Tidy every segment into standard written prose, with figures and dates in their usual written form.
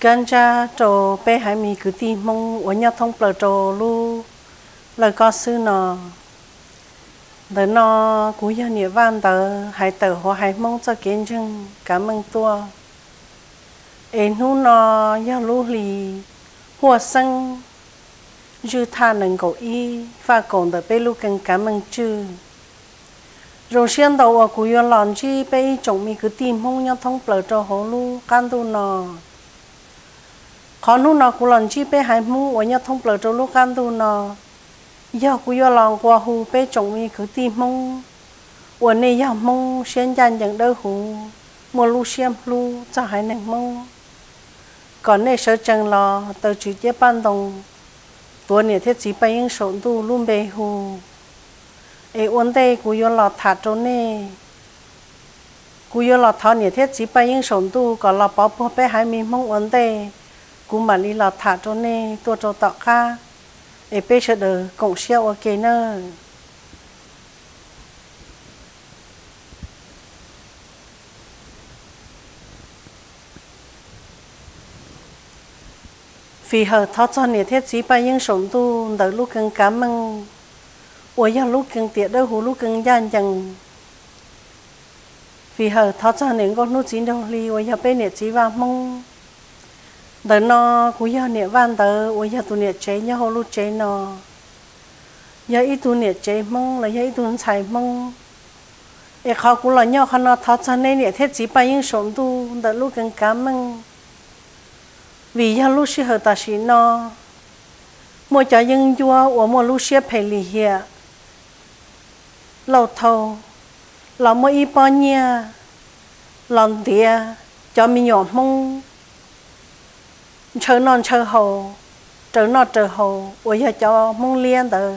gan cha trò bé hai mi cứ tìm mong ở nhà thông bờ trò lu lời có sư nọ đỡ nó cú gia nghĩa van tờ hai tờ hoặc hai mong cho kiến chừng cảm ơn tua em hu nó gia lu lì hoa xăng dư tha nâng cầu y và còn tờ bé lu cần cảm ơn chư rồi xuyên đầu ở cú gia lòn chi bé chồng mi cứ tìm mong nhà thông bờ trò hồ lu can tu nọ khó nu nó cũng lần chi bé hai mu ở nhà thông bờ trâu lúc ăn tu nó giờ cũng giờ lòng qua hu bé chồng mi cứ tìm mong ở này giờ mong xuyên dàn những đỡ hu mua lu xem lu cho hai nè mong còn này sợ chẳng lo tờ chỉ chế ban đồng tuổi này thế chỉ bay những số tu luôn bề hu ấy vấn đề cũng giờ lo thả trâu nè cũng giờ lo thọ này thế chỉ bay những số tu còn lo bảo bảo bé hai mi mong vấn đề cú mà đi là thả cho nên tôi cho tạo ca để bé sẽ được cộng xeo ok nữa vì họ thọ cho nên thiết chỉ bao nhiêu sống tu đợi lúc cần cảm ơn ôi giờ lúc cần tiệt đâu hú lúc cần gian chẳng vì họ thọ cho nên con nút chín đâu li ôi giờ bé này chỉ vào mong đỡ nó cú giờ nè van đỡ ôi giờ tụi nè chế nhau lúc chế nó giờ ít tụi nè chế mong là giờ ít tụi xài mong để họ cũng là nhau họ nó tháo cho nên nè thế chỉ bao nhiêu sống tu đỡ lúc cần cảm ơn vì giờ lúc xưa ta chỉ nó mua cho dân vua ở mua lúc xưa phải lì hiệp lâu thâu là mua ít bao nhiêu lòng địa cho mình nhỏ mong chờ non chờ hậu chờ non chờ hậu ôi giờ cho mong liên tờ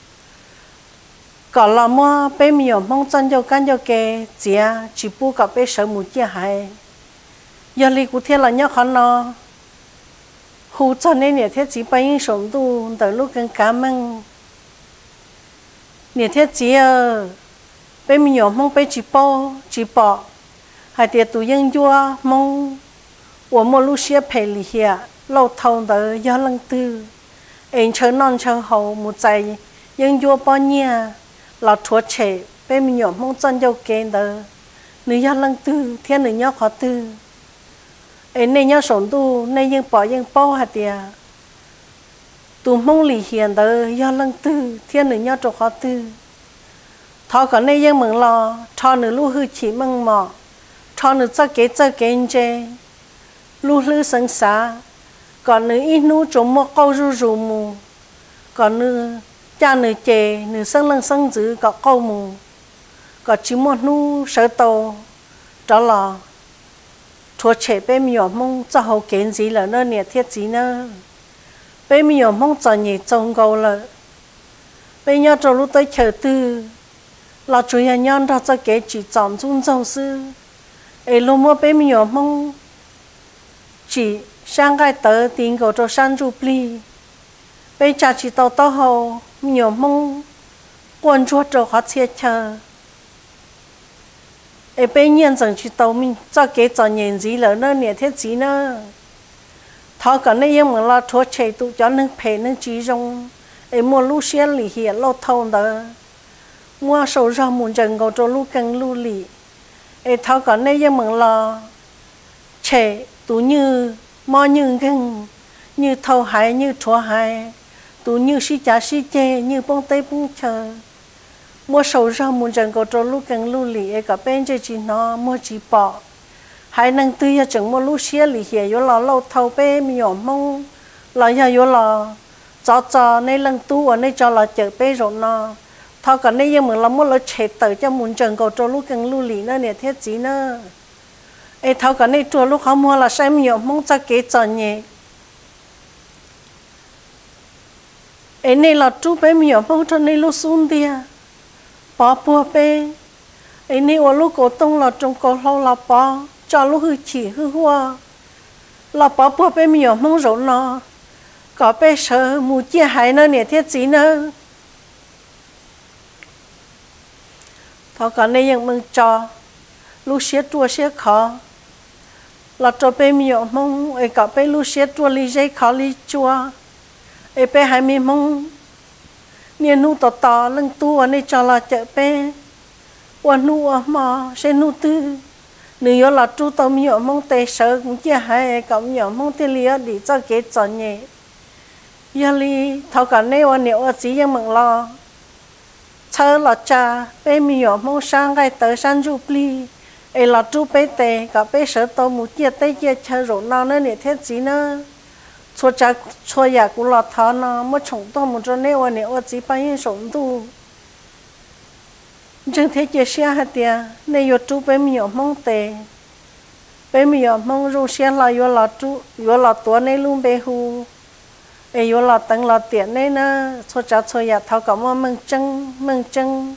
còn là mua bé miều mong chân cho căn cho kê chỉ bu cả bé sợ một chia hai giờ li cụ thể là nhớ khăn nó hú cho nên nhiệt thiết chỉ bao nhiêu sống tu từ lúc cần cảm ơn nhiệt thiết chỉ bé miều mong bé chỉ bỏ hai tiệt tụ dân vua mong我们路些陪里些老头的要冷tư anh chờ non chờ hậu một ngày nhưng vô bao nhiêu là thuốc chế bên mình nhỏ mong chân dâu kén đó nữ要冷tư thiên nữ nhỏ khó tư anh này nhỏ sống tu này nhưng bỏ hạt địa tu mong lì hiền đó要冷tư thiên nữ nhỏ trò khó tư thọ còn này nhưng mừng lo cho nữ lu hư chỉ mừng mò cho nữ cho kế chê lu lư sinh xa còn nữ ít nu trồng một câu ru mù còn nữ cha nữ chè nữ sinh lăng sinh dữ có câu mù còn chỉ một nu sợ tàu đó là thua trẻ bé miểu mong cho hậu kiến gì là nơi nhiệt thiết gì nữa bé miểu mong cho nhiệt trồng cầu là bé nhau cho lúc tới chờ tư là chủ nhà nhân đó cho kế chỉ chọn chung châu sư ấy lúc mua bé miểu mong chỉ sang cái tờ tiền của cho san du pli bây giờ chỉ tàu hồ nhiều mong quan chuột cho họ chia chờ ấy bây nhiên rằng chỉ tàu mình cho cái cho nhìn gì là nó nhiệt thiết gì nữa thọ cả này nhưng mà lo thuốc chế tụ cho nên phải nên chỉ trong ấy mua lúa xe lì hiện lâu thâu đó mua sầu ra muốn chừng của cho lúa căng lúa lì ấy thọ cả này nhưng mà lo chế tụ như mò như găng như thâu hại như thua hại tụ như si chả si chê như bông tây bông chờ mua sầu ra muốn chẳng có trâu lúc càng lưu lì cả bên chơi chỉ nó mua chỉ bỏ hai năng tư ya chẳng mua lúc xía lì hè yo lò lâu thâu bé mi nhỏ mong là ya yo lò cho này lần tu ở này cho là chở bé rồi nó thâu cả này nhưng mà là mua là chết tới cho muốn chẳng có trâu lúc càng lưu lì nữa nè thiết gì nữa ấy thâu cả này chùa lúc họ mua là sai mi nhỏ mong cho kế cho nhẹ ấy này là chú bé mi nhỏ mong cho này lúc xuống đi bỏ bùa bé ấy này ở lúc cổ tông là trong cổ lâu là bỏ cho lúc hư chỉ hư hoa là bỏ bùa bé mi nhỏ mong rồi nó có bé sợ mù chia hại nữa nè thiết gì nữa thâu cả này nhưng mừng cho lúc xé chùa xé khó là cho bé miệng mong ấy cả bé lu xe chua li dây khó li chua ấy bé hai mi mong niên nu tỏ lưng tu anh ấy cho là chợ bé quan nu mà sẽ nu tư nếu là chú tao miệng mong tê sợ cũng chưa hay cả miệng mong tê lia đi cho cái chọn nhẹ giờ li thầu cả nêu anh nếu ở chỉ yang mừng lo chờ là cha bé miệng mong sang cái tới sang du pli ấy là chú bé tê cả bé sợ tao muốn chia tê chia chờ rồi nào nữa nè thế gì nữa cho cha cho nhà cũng là thà nó mới trồng tao muốn cho nêu anh nếu ở chỉ bao nhiêu sống tu chẳng thế chia sẻ hạt tiền này yo chú bé miệng mong tệ bé miệng mong rồi xe là yo là chú yo là tuổi này luôn bé hu ấy yo là tăng là tiền này nữa cho cha cho nhà thao cả mà mừng chân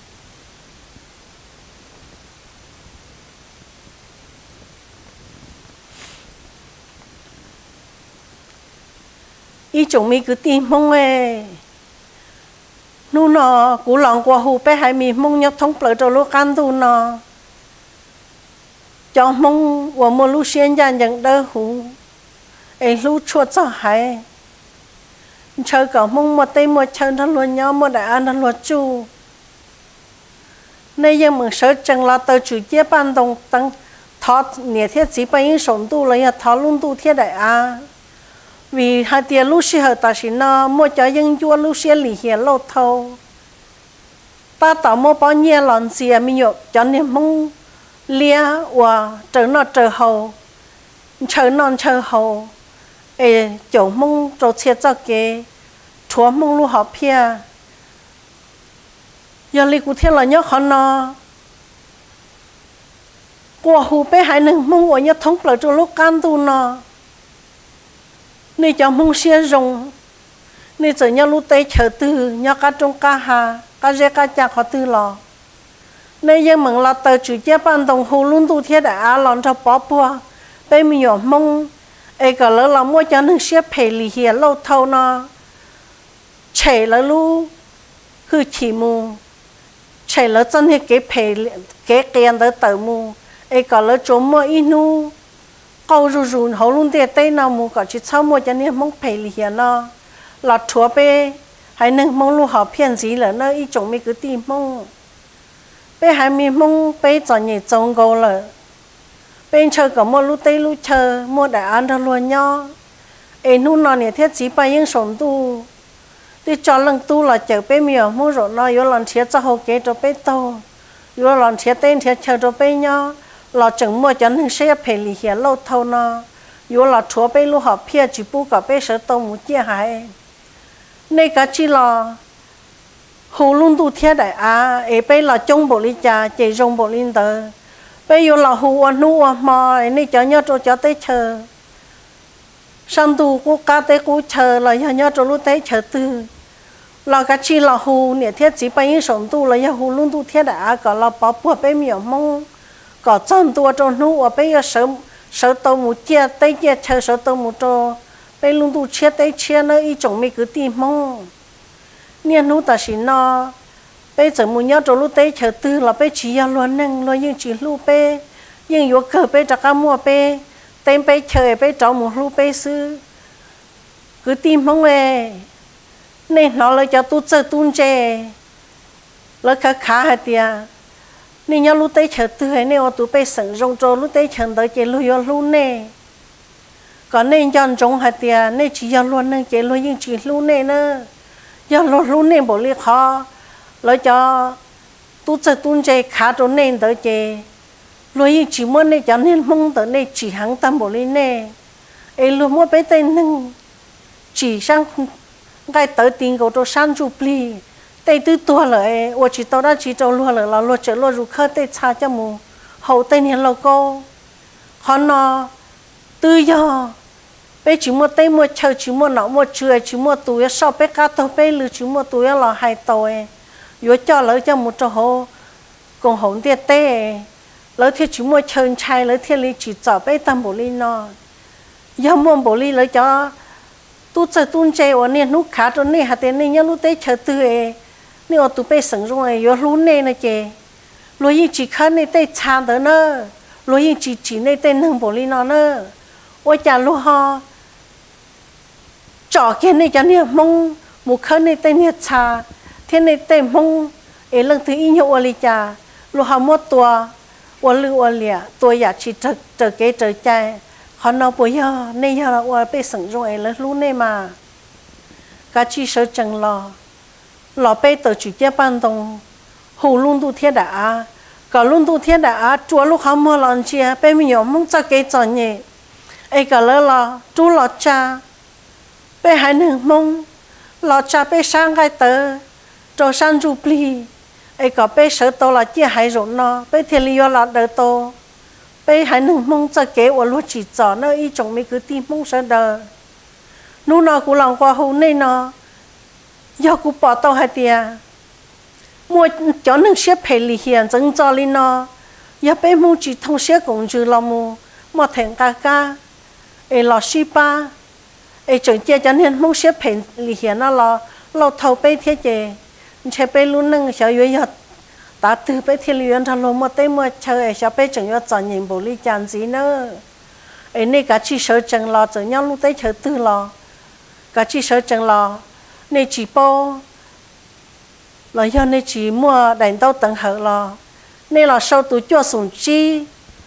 ý chúng mi cứ tìm mong ấy nu nọ cú lòng qua hồ bé hai mi mong nhóc thông bờ trâu lúa can tu nọ cho mong của một lúa xiên ra nhận đỡ hú ấy lúa chuột cho hay chơi cả mong một tay một chân nó luôn nhau một đại ăn nó luôn chu nay giờ mình sợ chẳng là tờ chủ chế ban đồng tăng thọ nhẹ thiết chỉ bao nhiêu sống tu là nhà thọ luôn tu thiết đại à vì hai tia lúa xí hợp ta xí nó mua cho dân chua lúa xí lì hiền lâu thâu ta tạo mua bao nhiêu lần gì mình nhộp cho nên mong lia và trở nó trở hậu chờ non chờ hậu ê chỗ mong chỗ chết cho cái chúa mong lu học pia giờ li cụ thể là nhớ khó nó qua hồ bé hai nâng mong của nhớ thống lại cho lúc can tu nó nên cho mong xe rồng nên giờ nhớ lúc tây chờ tư nhớ cá trong cá hà cá dê cá chả khó tư lò nên giờ mừng là tờ chủ chế ban đồng hồ luôn tu thiết đã lòn cho bỏ bùa bây mình nhỏ mong ấy cả lỡ là mua cho nên xe phải lì hiền lâu thâu nó chạy là lu hư chỉ mù chạy là chân thì cái phải cái tiền tới tờ mù ấy cả lỡ trốn mua inu câu rù hậu luôn tiền tây nào mù cả chỉ sau mua cho nên mong phải lì hiền nó là chúa bê hay nên mong lu học phiền gì là nó ý chúng mình cứ tìm mong bê hai mình mong bê cho nhị trông câu là bên chơi có mua lúc tây lúc chơi mua đại ăn thôi luôn nhau ấy nu nó này thiết chỉ bao nhiêu sống tu đi cho lần tu là chờ bé miều mua rồi nó yếu lần thiết cho hậu kế cho bé tàu yếu lần thiết tên thiết chờ cho bé nhau là chẳng mua cho nên sẽ phải lì hiền lâu thâu nó yếu là chúa bé lúc học phía chỉ bu cả bé sợ tàu một chia hại này cả chỉ là hồ luôn tu thiết đại ấy bé là trong bộ ly trà chạy trong bộ linh tờ bây giờ là hồ nu mà này cho nhớ cho tới chờ sang tu cô cá tới cô chờ là nhớ cho lúc tới chờ tư là cái chi là hồ nè thiết chỉ bao nhiêu sống tu là hồ luôn tu thiết đã có là bảo buộc bây giờ mong có chân tu cho nu bây giờ sợ tàu một chia tới chia chờ sợ tàu một cho bây luôn tu chia tới chia nó ý chồng mình cứ tìm mong nè nu ta xin nó bây giờ muốn nhớ cho lúc tới chờ tư là bây chỉ luôn nâng luôn nhưng chỉ lúc bây nhưng vô cờ bây chắc mua bây tên bây chờ bây cháu một lúc bây sư cứ tìm mong về nên nó lại cho tôi chơi tuôn chè lại khá hạt tiền nên nhớ lúc tới chờ tư hay nên tôi bây sẵn rong cho lúc tới chờ tới chơi lui vô luôn nè còn nên chọn trong hạt tiền nên chỉ luôn nâng chơi luôn nhưng chỉ luôn nè nữa giờ luôn nè bỏ đi khó lấy cho tôi chơi tuôn chơi khá cho nên tới chơi lấy chỉ muốn này cho nên mong tới này chỉ hàng tâm bộ lên này ấy luôn muốn bé tên nâng chỉ sang cái tới tiền của tôi sang chụp li tay tư tua lại tôi chỉ tao đã chỉ cho luôn là luôn chơi luôn rồi khơi tay xa cho mù hậu tay này là cô họ nó tư do bé chỉ mua tay mua chơi chỉ mua nọ mua chơi chỉ mua túi sau bé cá tàu bé lừa chỉ mua túi là hai tàu vừa cho lỡ cho một trò hồ còn hỗn tiệt tê lỡ thì chỉ mua chơi chai lỡ thì li chỉ找bé tâm bộ li nó giờ mua bộ li lỡ cho tu chơi tuôn chơi ở nè nút khá cho nè hạt tiền nè nhớ lúc tết chơi tư nè ở tụ bé sừng rồi vừa lún nè nè chơi rồi chỉ khá nè tết chán tới nữa lúa yên chỉ này tên nâng bổ lý nó nữa ôi chả lúa ho trọ kia này cho nên mong một khơi này tên nhiệt trà thiên này tên mong ấy lần thứ ít nhiều oli trà lúa ho một tua lưu lìa tua giả chỉ trở kế trở chạy họ nói bây giờ này giờ là bị sừng rồi là lúa này mà cả chỉ sợ chẳng lò bị tự chủ chế ban đồng hồ luôn tu thiên đã cả luôn tu thiên đã chúa lúc họ mua lần chia bị mình nhom mong cho kế cho nhỉ ấy cả là chú lò cha bị hai nương mong lò cha bị sang cái tờ cho sang chụp li ấy cả bị sợ to là chia hai rồi nó bị thiên lý là đỡ to bị hai nương mong cho kế ở lúc chỉ cho nó ý chồng mình cứ tìm mong sợ đỡ lúc nào cũng làm qua hồ này nó giờ cũng bỏ tao hai tia mua cho nên xếp phải lì hiện chân cho lên nó giờ bé mua chỉ thông xếp cũng chưa lo mua thành ca ấy lo xí ba ấy chuẩn chia cho nên mua xếp phải lì hiện nó lo thầu bé thế chứ chơi bé luôn nâng sợ yếu giờ ta từ bé thì luyện thằng lo mua tới mua chơi ấy sợ bé chuẩn yếu chọn nhìn bộ lý chán gì nữa ấy này cả chỉ sợ chẳng lo chọn nhau lúc tới chơi tư lo cả chỉ sợ chẳng lo này chỉ bao là do này chỉ mua đánh tàu tầng hở lo này là sau tụi cho sủng chi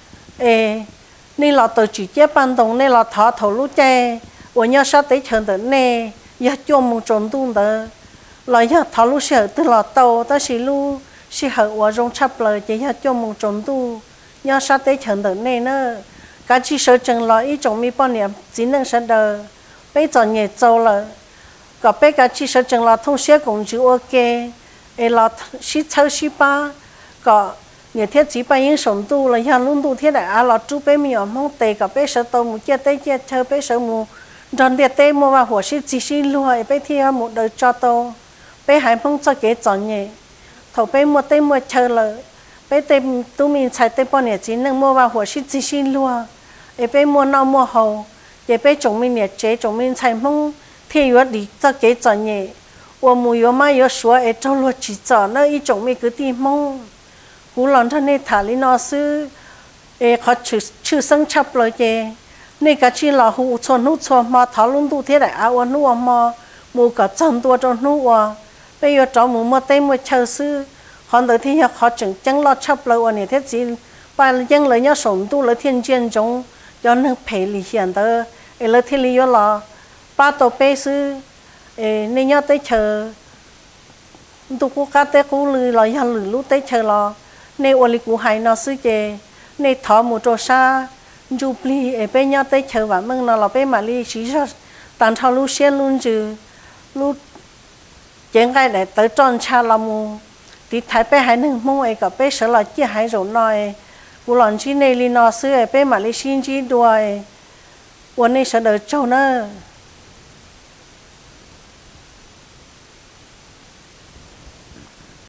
này là tụi chỉ chế ban đồng này là thọ thầu lúa chè của nhau sao tới chợ tới này giờ cho một trộn tung đó là giờ thọ lúa sợi từ là tàu ta xí lúa xí hở và rong chắp lời chỉ giờ cho một trộn tu nhau sao tới chợ tới này nữa cả chỉ sợ chừng là ý trong mi bao nhiêu chỉ năng sẽ đờ bây giờ nhẹ trâu là cả bây cả chỉ sợ chừng là thông xe cũng chịu ok ấy là xí châu xí ba cả nhiều thiết chỉ ba những sống tu là nhà luôn tu thiết đại là chú bé mình ở mong tề cả bé sợ tàu một chiếc tê chiếc chơi bé sợ mù rồi địa tê mua vào火是只是路ấy bé thì một đời cho tàu bé hay mong cho cái chọn nhẹ thầu bé mua tê mua chơi là bé tê tu mình xài tê bao nhiêu chỉ能mua vào火是只是路ấy bé mua nào mua hậu để bé chúng mình nhiệt chế chúng mình xài mong thì yếu đi cho cái chọn nhẹ 我没有嘛有说哎，走路去找那一种没个地方，古人他那塔里那是哎，他出生差不多的，那个去老虎错嘛，讨论都天来啊，我弄嘛，没个真多种弄啊，被要找么带么超市，看到天要他整了差不多我那天只把人来要送到了天间中，要能赔里现的，哎，了天里要了，把到背是。nên nhớ tới chờ tôi cũng cá tới cũng lười là nhà lười lúc tới chờ là nên ôn lịch của hai nó xứ chè nên thọ một chỗ xa chụp li ở bên nhau tới chờ và mừng nó là bên mà li chỉ ra tàn thao lúc xe luôn chứ lúc chuyện cái này tới tròn cha là mù thì thấy bên hai nương mông ấy cả bên sợ là chia hai rồi nói của lần chỉ này li nó xứ ở bên mà li xin chỉ đuôi ôn này sợ đợi châu nữa